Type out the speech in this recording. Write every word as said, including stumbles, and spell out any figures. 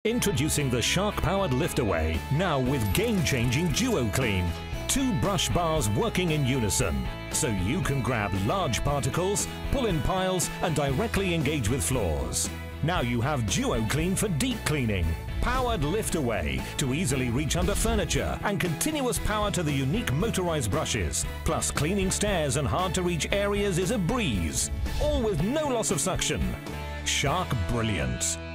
Introducing the Shark-powered lift-away, now with game-changing DuoClean. Two brush bars working in unison, so you can grab large particles, pull in piles, and directly engage with floors. Now you have DuoClean for deep cleaning. Powered lift-away to easily reach under furniture, and continuous power to the unique motorized brushes. Plus, cleaning stairs and hard-to-reach areas is a breeze. All with no loss of suction. Shark brilliance.